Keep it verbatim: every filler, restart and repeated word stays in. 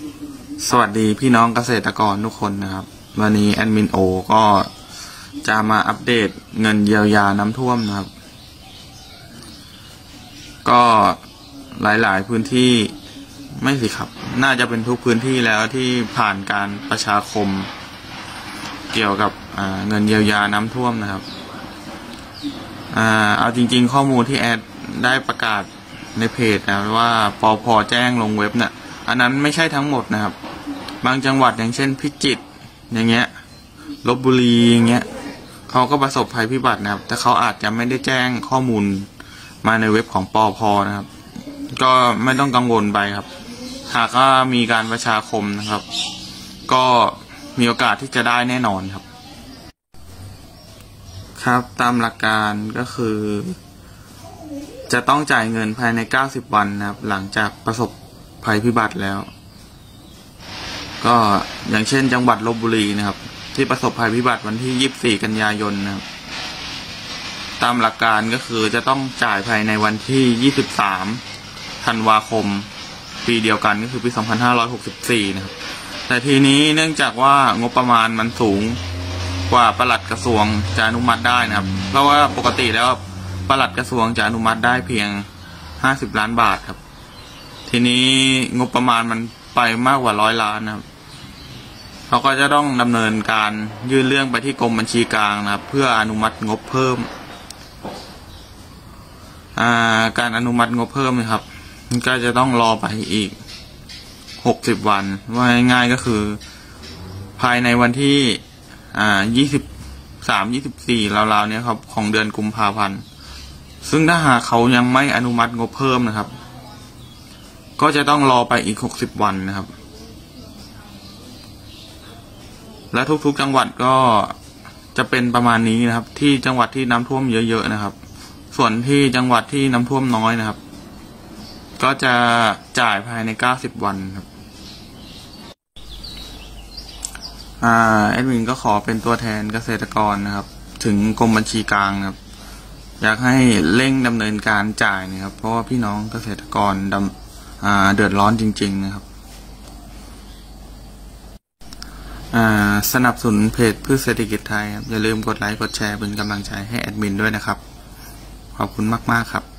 สวัสดีพี่น้องเกษตรกรทุกคนนะครับวันนี้แอดมินโอก็จะมาอัปเดตเงินเยียวยาน้ำท่วมนะครับก็หลายๆพื้นที่ไม่สิครับน่าจะเป็นทุกพื้นที่แล้วที่ผ่านการประชาคมเกี่ยวกับเงินเยียวยาน้ำท่วมนะครับอ่าเอาจริงๆข้อมูลที่แอดได้ประกาศในเพจนะว่าปภ.แจ้งลงเว็บเนี่ยอันนั้นไม่ใช่ทั้งหมดนะครับบางจังหวัดอย่างเช่นพิจิตรอย่างเงี้ยลพบุรีอย่างเงี้ยเขาก็ประสบภัยพิบัตินะครับแต่เขาอาจจะไม่ได้แจ้งข้อมูลมาในเว็บของปภ.นะครับก็ไม่ต้องกังวลไปครับหากว่ามีการประชาคมนะครับก็มีโอกาสที่จะได้แน่นอนครับครับตามหลักการก็คือจะต้องจ่ายเงินภายในเก้าสิบวันนะครับหลังจากประสบภัยพิบัติแล้วก็อย่างเช่นจังหวัดลพบุรีนะครับที่ประสบภัยพิบัติวันที่ยี่สิบสี่กันยายนนะครับตามหลักการก็คือจะต้องจ่ายภายในวันที่ยี่สิบสามธันวาคมปีเดียวกันก็คือปีสองพันห้าร้อยหกสิบสี่นะครับแต่ทีนี้เนื่องจากว่างบประมาณมันสูงกว่าปลัดกระทรวงจะอนุมัติได้นะครับเพราะว่าปกติแล้วปลัดกระทรวงจะอนุมัติได้เพียงห้าสิบล้านบาทครับทีนี้งบประมาณมันไปมากกว่าร้อยล้านนะครับเขาก็จะต้องดำเนินการยื่นเรื่องไปที่กรมบัญชีกลางนะครับเพื่ออนุมัติงบเพิ่มการอนุมัติงบเพิ่มนะครับก็จะต้องรอไปอีกหกสิบวันว่าง่ายๆก็คือภายในวันที่อ่ายี่สิบสามยี่สิบสี่ราวๆเนี้ยครับของเดือนกุมภาพันธ์ซึ่งถ้าหากเขายังไม่อนุมัติงบเพิ่มนะครับก็จะต้องรอไปอีกหกสิบวันนะครับและทุกๆจังหวัดก็จะเป็นประมาณนี้นะครับที่จังหวัดที่น้ำท่วมเยอะๆนะครับส่วนที่จังหวัดที่น้ำท่วมน้อยนะครับก็จะจ่ายภายในเก้าสิบวันครับอ่าแอดมินก็ขอเป็นตัวแทนเกษตรกรนะครับถึงกรมบัญชีกลางนะครับอยากให้เร่งดำเนินการจ่ายนะครับเพราะว่าพี่น้องเกษตรกรดำอ่าเดือดร้อนจริงๆนะครับอ่าสนับสนุนเพจพืชเศรษฐกิจไทยครับอย่าลืมกดไลค์กดแชร์เป็นกำลังใจให้แอดมินด้วยนะครับขอบคุณมากๆครับ